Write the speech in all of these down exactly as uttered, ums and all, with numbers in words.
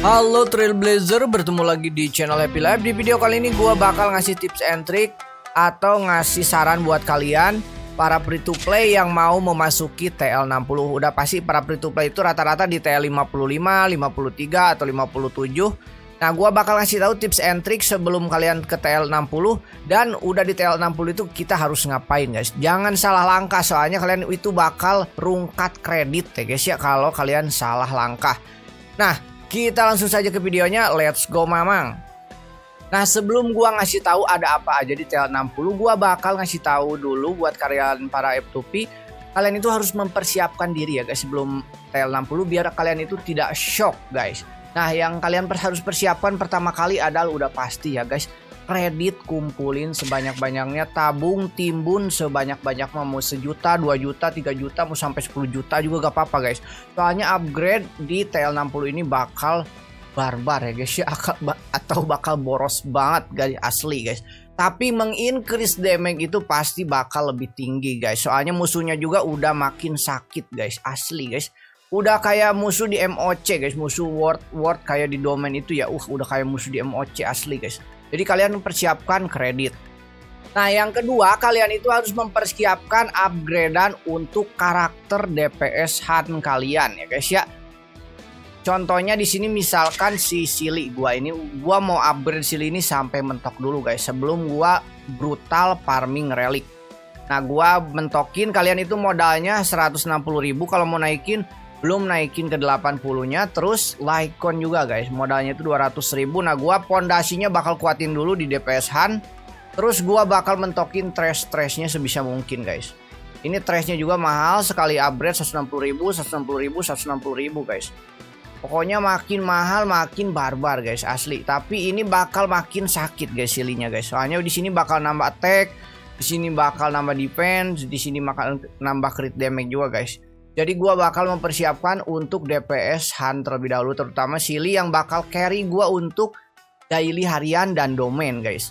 Halo Trailblazer, bertemu lagi di channel Happy Life. Di video kali ini gue bakal ngasih tips and trick atau ngasih saran buat kalian para free to play yang mau memasuki T L enam puluh. Udah pasti para free to play itu rata-rata di T L lima puluh lima, lima puluh tiga atau lima puluh tujuh. Nah, gue bakal ngasih tahu tips and trick sebelum kalian ke T L enam puluh. Dan udah di T L enam puluh itu kita harus ngapain guys. Jangan salah langkah, soalnya kalian itu bakal rungkat kredit ya guys ya kalau kalian salah langkah. Nah, kita langsung saja ke videonya, let's go mamang. Nah, sebelum gua ngasih tahu ada apa aja di T L enam puluh, gua bakal ngasih tahu dulu buat kalian para F two P, kalian itu harus mempersiapkan diri ya guys sebelum T L enam puluh biar kalian itu tidak shock guys. Nah, yang kalian harus persiapkan pertama kali adalah udah pasti ya guys, kredit kumpulin sebanyak-banyaknya, tabung timbun sebanyak-banyaknya, mau sejuta, dua juta, tiga juta, mau sampai sepuluh juta juga gak apa-apa guys. Soalnya upgrade di T L enam puluh ini bakal barbar ya guys ya, atau bakal boros banget guys, asli guys. Tapi mengincrease damage itu pasti bakal lebih tinggi guys, soalnya musuhnya juga udah makin sakit guys, asli guys. Udah kayak musuh di M O C guys, musuh word word kayak di domain itu ya, uh udah kayak musuh di M O C asli guys. Jadi kalian mempersiapkan kredit. Nah, yang kedua kalian itu harus mempersiapkan upgradean untuk karakter D P S hunt kalian ya guys ya. Contohnya di sini misalkan si Silly, gua ini gua mau upgrade Silly ini sampai mentok dulu guys sebelum gua brutal farming relic. Nah, gua mentokin, kalian itu modalnya seratus enam puluh ribu kalau mau naikin, belum naikin ke delapan puluh nya. Terus Lycon juga guys, modalnya itu dua ratus ribu. Nah, gua pondasinya bakal kuatin dulu di D P S hunt. Terus gua bakal mentokin trash-trashnya sebisa mungkin guys. Ini trashnya juga mahal, sekali upgrade seratus enam puluh ribu, seratus enam puluh ribu, seratus enam puluh ribu guys. Pokoknya makin mahal makin barbar guys, asli. Tapi ini bakal makin sakit guys silinya guys. Soalnya di sini bakal nambah attack, di sini bakal nambah defense, di sini bakal nambah crit damage juga guys. Jadi gua bakal mempersiapkan untuk D P S hunt terlebih dahulu, terutama Silly yang bakal carry gua untuk daily harian dan domain guys.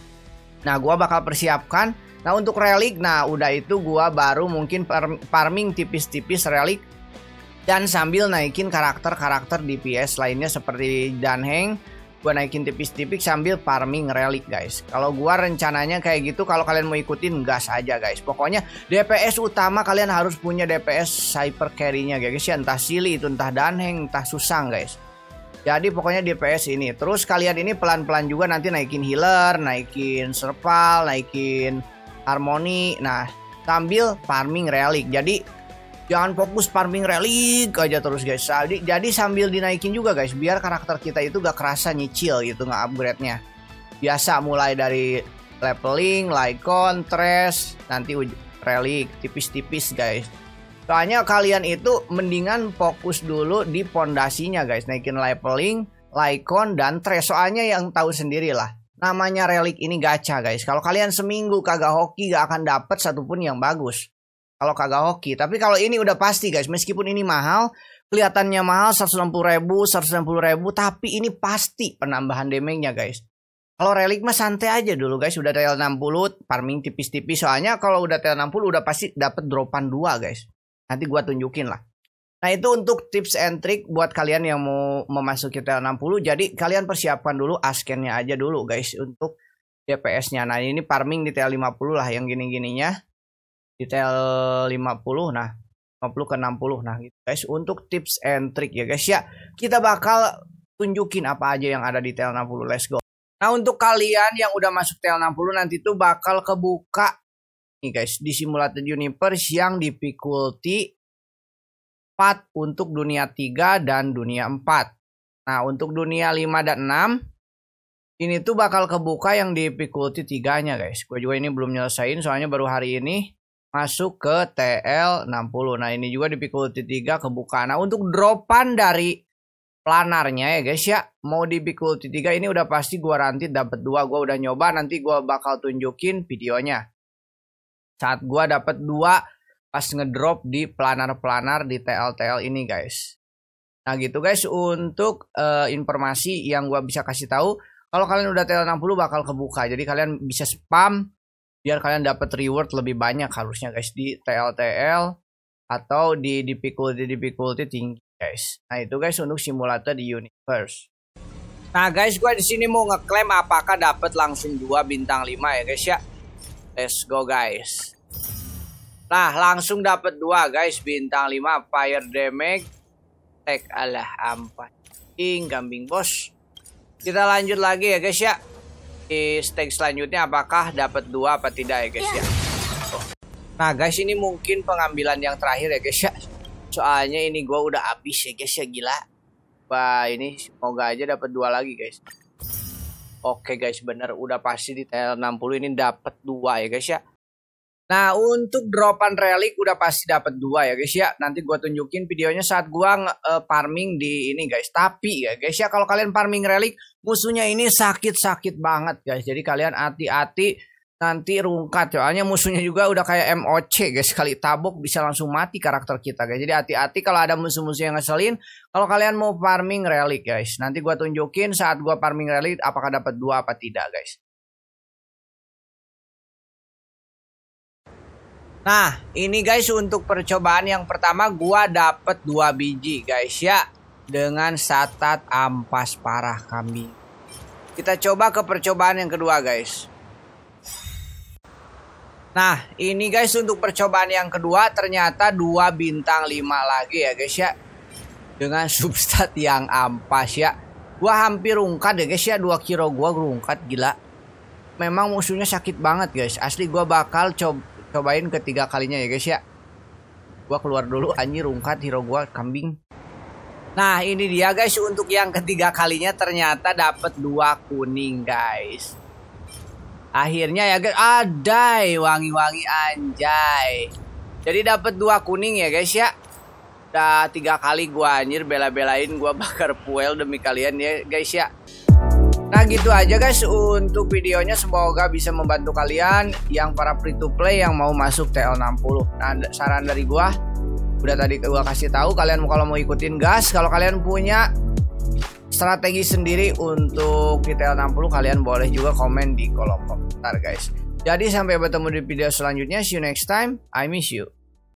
Nah, gua bakal persiapkan. Nah, untuk relic, nah udah itu gua baru mungkin farming tipis-tipis relic dan sambil naikin karakter-karakter D P S lainnya seperti Danheng. Gua naikin tipis-tipis sambil farming relic guys. Kalau gua rencananya kayak gitu, kalau kalian mau ikutin gas aja guys. Pokoknya D P S utama kalian harus punya D P S hyper carry-nya guys ya, entah Silly itu, entah Danheng, entah Susang guys. Jadi pokoknya D P S ini. Terus kalian ini pelan-pelan juga nanti naikin healer, naikin serval, naikin harmoni. Nah, sambil farming relic. Jadi jangan fokus farming relic aja terus guys. Jadi, jadi sambil dinaikin juga guys, biar karakter kita itu gak kerasa nyicil gitu nggak upgrade-nya. Biasa mulai dari leveling, Lycon, trash, nanti relic, tipis-tipis guys. Soalnya kalian itu mendingan fokus dulu di pondasinya guys, naikin leveling, Lycon, dan trash. Soalnya yang tahu sendirilah, namanya relic ini gacha guys. Kalau kalian seminggu kagak hoki gak akan dapet satupun yang bagus. Kalau kagak hoki. Tapi kalau ini udah pasti guys, meskipun ini mahal, kelihatannya mahal seratus enam puluh ribu, seratus enam puluh ribu, tapi ini pasti penambahan damage-nya guys. Kalau relic mah santai aja dulu guys, udah T L enam puluh, farming tipis-tipis. Soalnya kalau udah T L enam puluh udah pasti dapat dropan dua guys. Nanti gua tunjukin lah. Nah, itu untuk tips and trick buat kalian yang mau memasuki T L enam puluh. Jadi kalian persiapkan dulu askennya aja dulu guys untuk D P S-nya. Nah, ini farming di T L lima puluh lah yang gini-gininya. Di T L lima puluh, nah lima puluh ke enam puluh. Nah gitu guys, untuk tips and trick ya guys ya, kita bakal tunjukin apa aja yang ada di T L enam puluh. Let's go. Nah, untuk kalian yang udah masuk T L enam puluh nanti tuh bakal kebuka nih guys di Simulated Universe yang difficulty empat untuk dunia tiga dan dunia empat. Nah, untuk dunia lima dan enam ini tuh bakal kebuka yang difficulty tiga nya guys. Gue juga ini belum nyelesain soalnya baru hari ini masuk ke T L enam puluh. Nah, ini juga difficulty tiga kebuka. Nah, untuk dropan dari planarnya ya guys ya, mau difficulty tiga ini udah pasti gua rantit dapat dua. Gua udah nyoba, nanti gua bakal tunjukin videonya saat gua dapat dua pas ngedrop di planar-planar di T L T L ini guys. Nah, gitu guys untuk uh, informasi yang gua bisa kasih tahu. Kalau kalian udah T L enam puluh bakal kebuka. Jadi kalian bisa spam biar kalian dapat reward lebih banyak harusnya guys di T L T L atau di difficulty difficulty tinggi guys. Nah itu guys untuk simulator di universe. Nah guys, gue di sini mau ngeklaim apakah dapat langsung dua bintang lima ya guys ya. Let's go guys. Nah langsung dapat dua guys bintang lima fire damage. Tek alah ampas. Ing kambing bos. Kita lanjut lagi ya guys ya. Di stake selanjutnya apakah dapat dua apa tidak ya guys ya. Nah guys, ini mungkin pengambilan yang terakhir ya guys ya. Soalnya ini gue udah habis ya guys ya, gila. Wah ini semoga aja dapat dua lagi guys. Oke guys, bener udah pasti di T L enam puluh ini dapat dua ya guys ya. Nah untuk dropan relik udah pasti dapat dua ya guys ya. Nanti gue tunjukin videonya saat gue uh, farming di ini guys. Tapi ya guys ya, kalau kalian farming relik musuhnya ini sakit-sakit banget guys. Jadi kalian hati-hati nanti rungkat. Soalnya musuhnya juga udah kayak M O C guys. Sekali tabok bisa langsung mati karakter kita guys. Jadi hati-hati kalau ada musuh-musuh yang ngeselin. Kalau kalian mau farming relik guys. Nanti gue tunjukin saat gue farming relik apakah dapat dua apa tidak guys. Nah ini guys untuk percobaan yang pertama gua dapet dua biji guys ya. Dengan satat ampas parah kambing. Kita coba ke percobaan yang kedua guys. Nah ini guys untuk percobaan yang kedua ternyata dua bintang lima lagi ya guys ya. Dengan substat yang ampas ya. Gua hampir rungkat ya guys ya. Dua kilo gua rungkat gila. Memang musuhnya sakit banget guys. Asli gua bakal coba cobain ketiga kalinya ya guys ya. Gua keluar dulu anjir rungkat hero gua kambing. Nah ini dia guys untuk yang ketiga kalinya ternyata dapat dua kuning guys. Akhirnya ya guys, adai wangi-wangi anjay. Jadi dapat dua kuning ya guys ya. Udah tiga kali gua anjir bela-belain gua bakar fuel demi kalian ya guys ya. Nah gitu aja guys untuk videonya, semoga bisa membantu kalian yang para free to play yang mau masuk T L enam puluh. Nah saran dari gua udah tadi gua kasih tahu kalian kalau mau ikutin gas, kalau kalian punya strategi sendiri untuk di T L enam puluh kalian boleh juga komen di kolom komentar guys. Jadi sampai bertemu di video selanjutnya, see you next time, I miss you.